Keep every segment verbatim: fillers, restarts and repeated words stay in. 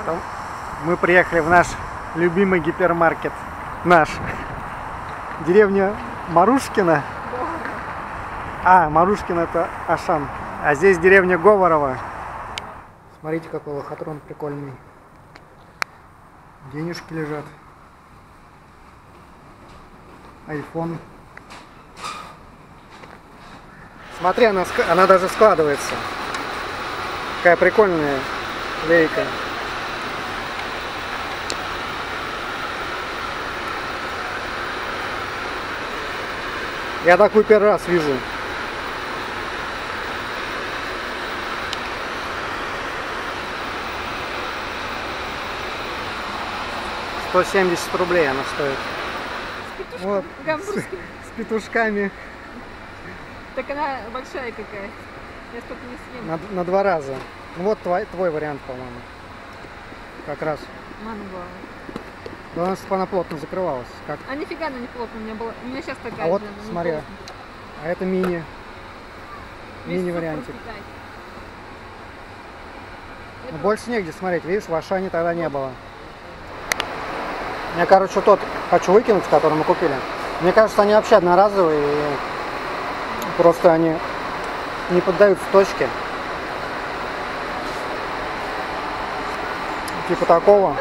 ребята, мы приехали в наш любимый гипермаркет. Наш. Деревня Марушкина. А, Марушкина это Ашан. А здесь деревня Говорова. Смотрите, какой лохотрон прикольный. Денежки лежат. Айфон. Смотри, она, она даже складывается. Какая прикольная лейка. Я такой первый раз вижу. сто семьдесят рублей она стоит. С вот, с, с петушками. Так она большая какая. Я столько не съем. На, на два раза. Ну вот твой, твой вариант, по-моему. Как раз. Манго. Да, у нас она плотно закрывалась. Как? А нифига она не плотно. У меня была. У меня сейчас такая. А вот, блин, смотри. А это мини. Мини вариантик. Но больше негде смотреть. Видишь, в Ашане тогда не было. Я, короче, тот хочу выкинуть, который мы купили. Мне кажется, они вообще одноразовые. И просто они не поддаются точке. Типа такого.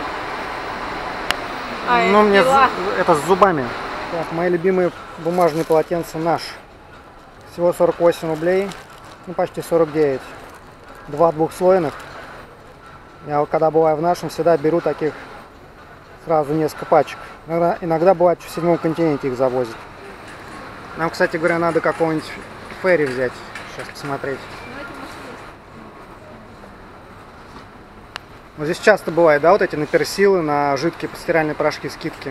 А, ну, мне пила. это с зубами. Так, мои любимые бумажные полотенца Наш. Всего сорок восемь рублей. Ну, почти сорок девять. Два двухслойных. Я когда бываю в Нашем, всегда беру таких сразу несколько пачек. Иногда, иногда бывает в седьмом континенте их завозят. Нам, кстати говоря, надо какого-нибудь ферри взять. Сейчас посмотреть. Вот здесь часто бывает, да, вот эти на персилы, на жидкие постиральные порошки скидки.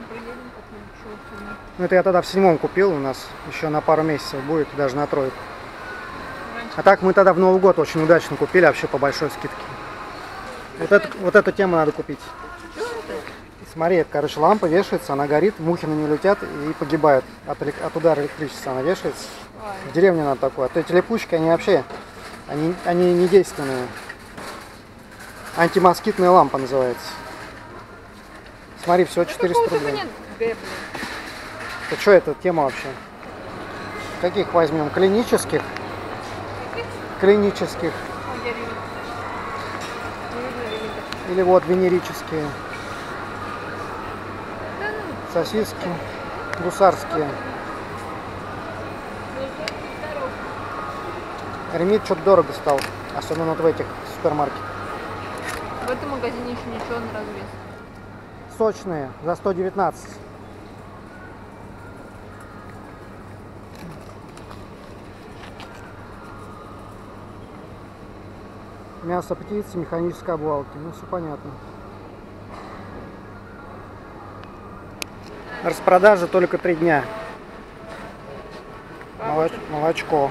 Ну, это я тогда в седьмом купил, у нас еще на пару месяцев будет, даже на тройку. А так мы тогда в Новый год очень удачно купили, вообще по большой скидке. Вот, это, вот эту тему надо купить. Смотри, это, короче, лампа вешается, она горит, мухи на нее летят и погибают от, от удара электричества. Она вешается. В деревне надо такое. А то эти липучки, они вообще, они, они не действенные. Антимоскитная лампа называется. Смотри, всего четыреста рублей. Это что это тема вообще? Каких возьмем? Клинических? Клинических. Или вот венерические. Сосиски. Гусарские. Ремит что-то дорого стал. Особенно вот в этих супермаркетах. В этом магазине еще ничего на развес. Сочные за сто девятнадцать. Мясо птицы, механической обвалки. Ну, все понятно. Распродажа только три дня. Молоч... Молочко.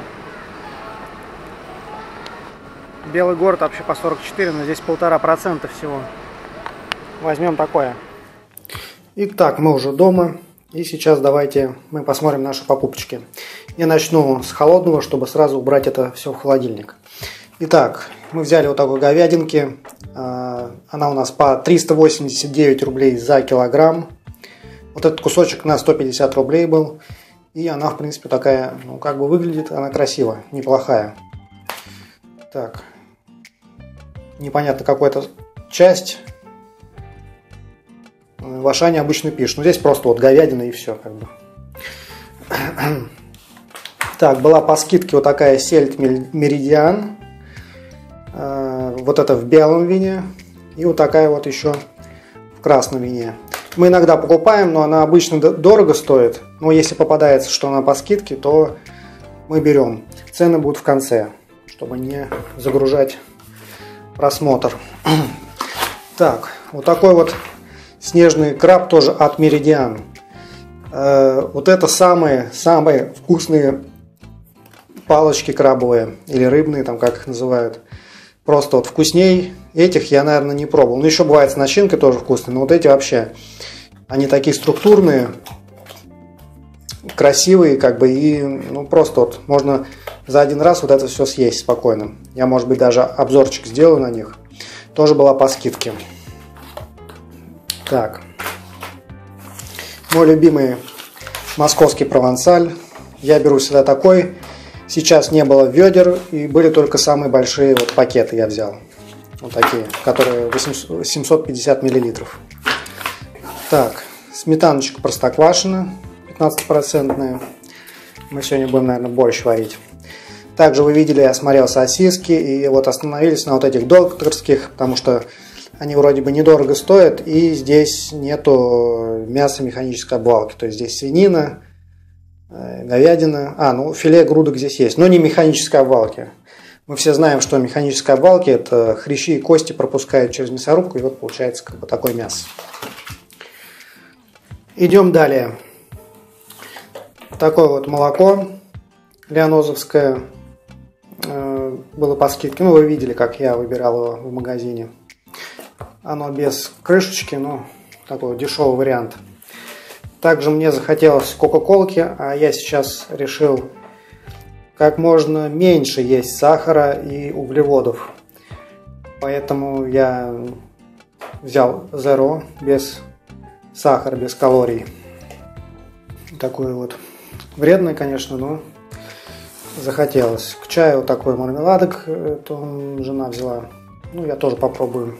Белый город вообще по сорок четыре, но здесь полтора процента всего. Возьмем такое. Итак, мы уже дома. И сейчас давайте мы посмотрим наши покупочки. Я начну с холодного, чтобы сразу убрать это все в холодильник. Итак, мы взяли вот такой говядинки. Она у нас по триста восемьдесят девять рублей за килограмм. Вот этот кусочек на сто пятьдесят рублей был. И она, в принципе, такая, ну, как бы выглядит, она красивая, неплохая. Так. Непонятно, какая-то часть. В Ашане обычно пишут. Но здесь просто вот говядина и все, как бы. Так, была по скидке вот такая сельдь Меридиан. Вот это в белом вине. И вот такая вот еще в красном вине. Мы иногда покупаем, но она обычно дорого стоит. Но если попадается, что она по скидке, то мы берем. Цены будут в конце, чтобы не загружать просмотр. Так, вот такой вот снежный краб тоже от Меридиан. Вот это самые, самые вкусные палочки крабовые. Или рыбные, там как их называют. Просто вот вкусней этих я, наверное, не пробовал. Ну, еще бывает с начинкой тоже вкусные. Но вот эти вообще, они такие структурные, красивые, как бы, и, ну, просто вот можно за один раз вот это все съесть спокойно. Я, может быть, даже обзорчик сделаю на них. тоже была по скидке. Так. Мой любимый московский провансаль. Я беру всегда такой. Сейчас не было ведер, и были только самые большие вот пакеты я взял. Вот такие, которые семьсот пятьдесят миллилитров. Так, сметаночка простоквашино, пятнадцатипроцентная. Мы сегодня будем, наверное, борщ варить. Также вы видели, я смотрел сосиски, и вот остановились на вот этих докторских, потому что они вроде бы недорого стоят, и здесь нету мяса механической обвалки. То есть здесь свинина, говядина, а, ну филе грудок здесь есть, но не механической обвалки. Мы все знаем, что механическая обвалки — это хрящи и кости пропускают через мясорубку, и вот получается как бы такое мясо. Идем далее. Такое вот молоко лианозовское э, было по скидке. Ну, вы видели, как я выбирал его в магазине. Оно без крышечки, ну, такой дешевый вариант. Также мне захотелось кока-колки, а я сейчас решил как можно меньше есть сахара и углеводов. Поэтому я взял Zero без сахара, без калорий. Такой вот вредный, конечно, но захотелось. К чаю вот такой мармеладок, это жена взяла. Ну, я тоже попробую.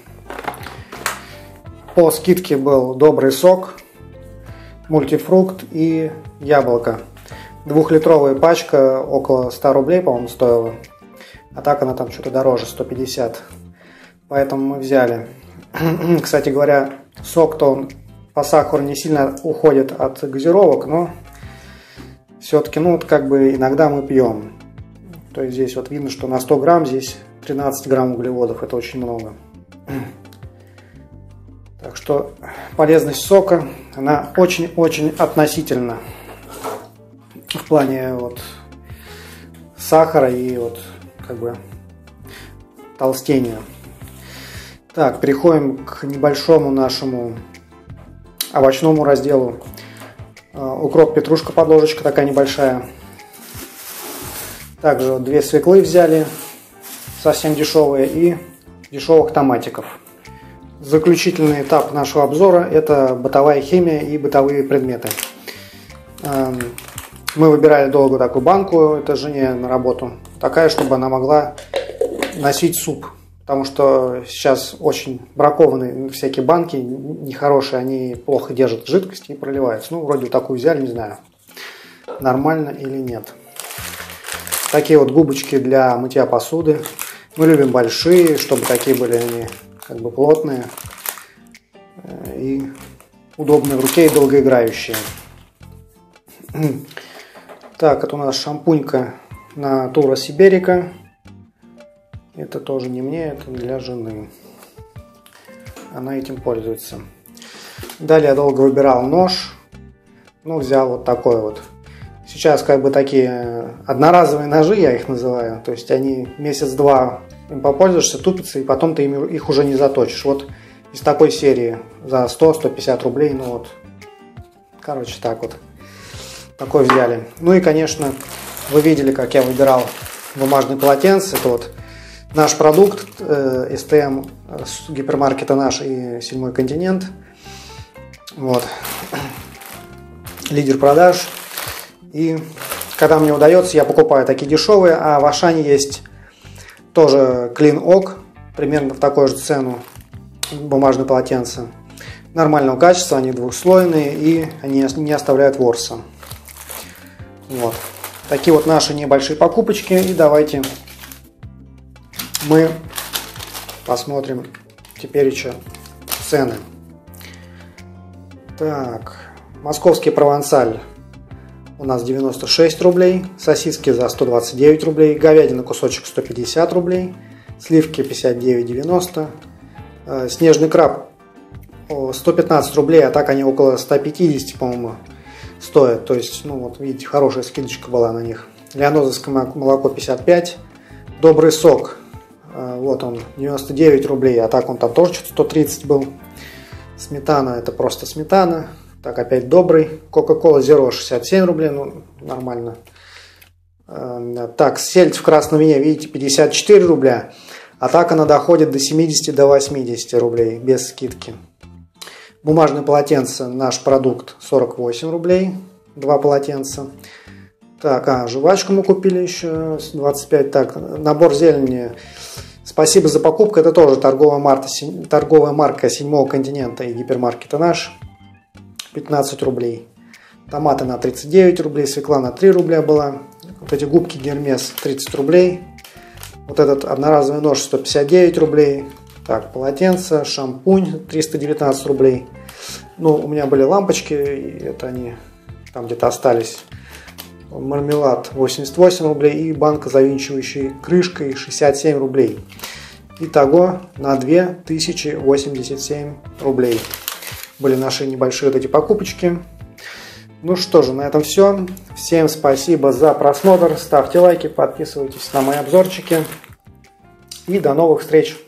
По скидке был добрый сок, мультифрукт и яблоко. Двухлитровая пачка около ста рублей, по-моему, стоила. А так она там что-то дороже, сто пятьдесят. Поэтому мы взяли. Кстати говоря, сок-то он по сахару не сильно уходит от газировок, но все-таки, ну, вот как бы иногда мы пьем. То есть здесь вот видно, что на сто грамм здесь тринадцать грамм углеводов. Это очень много. Так что полезность сока, она очень-очень относительна в плане вот сахара и вот как бы толстения. Так, переходим к небольшому нашему овощному разделу. Укроп, петрушка, подложечка такая небольшая. Также две свеклы взяли, совсем дешевые, и дешевых томатиков. Заключительный этап нашего обзора — это бытовая химия и бытовые предметы. Мы выбирали долго такую банку, это жене на работу, такая, чтобы она могла носить суп. Потому что сейчас очень бракованные всякие банки, нехорошие, они плохо держат жидкость и проливаются. Ну, вроде такую взяли, не знаю, нормально или нет. Такие вот губочки для мытья посуды. Мы любим большие, чтобы такие были они как бы плотные и удобные в руке и долгоиграющие. Так, это у нас шампунька Natura Siberica. Это тоже не мне, это для жены. Она этим пользуется. Далее я долго выбирал нож. Ну, взял вот такой вот. Сейчас как бы такие одноразовые ножи, я их называю. То есть они месяц-два им попользуешься, тупятся, и потом ты их уже не заточишь. Вот из такой серии за сто — сто пятьдесят рублей. Ну вот, короче, так вот. Такой взяли. Ну и, конечно, вы видели, как я выбирал бумажные полотенца. Это вот наш продукт, э, эс тэ эм с гипермаркета «Наш» и «Седьмой континент». Вот. Лидер продаж. И когда мне удается, я покупаю такие дешевые, а в Ашане есть тоже Clean Oak, примерно в такую же цену, бумажные полотенца. Нормального качества, они двухслойные и они не оставляют ворса. Вот. Такие вот наши небольшие покупочки. И давайте мы посмотрим теперь еще цены. Так, московский провансаль у нас девяносто шесть рублей, сосиски за сто двадцать девять рублей, говядина кусочек сто пятьдесят рублей, сливки пятьдесят девять девяносто, снежный краб сто пятнадцать рублей, а так они около ста пятидесяти, по-моему, стоят. То есть, ну вот видите, хорошая скидочка была на них. Лианозовское молоко пятьдесят пять, добрый сок, вот он, девяносто девять рублей, а так он там тоже что-то сто тридцать был. Сметана, это просто сметана. Так, опять добрый. Кока-кола Zero шестьдесят семь рублей, ну, нормально. Так, сельдь в красном вине, видите, пятьдесят четыре рубля. А так она доходит до семидесяти, до восьмидесяти рублей без скидки. Бумажное полотенце, наш продукт, сорок восемь рублей. Два полотенца. Так, а, жвачку мы купили еще, двадцать пять. Так, набор зелени. Спасибо за покупку. Это тоже торговая марка, торговая марка Седьмого континента и гипермаркета наш. пятнадцать рублей. Томаты на тридцать девять рублей. Свекла на три рубля была. Вот эти губки Гермес тридцать рублей. Вот этот одноразовый нож сто пятьдесят девять рублей. Так, полотенце, шампунь триста девятнадцать рублей. Ну, у меня были лампочки, и это они там где-то остались. Мармелад восемьдесят восемь рублей и банка завинчивающей крышкой шестьдесят семь рублей. Итого на две тысячи восемьдесят семь рублей были наши небольшие вот эти покупочки. Ну что же, на этом все. Всем спасибо за просмотр. Ставьте лайки, подписывайтесь на мои обзорчики. И до новых встреч!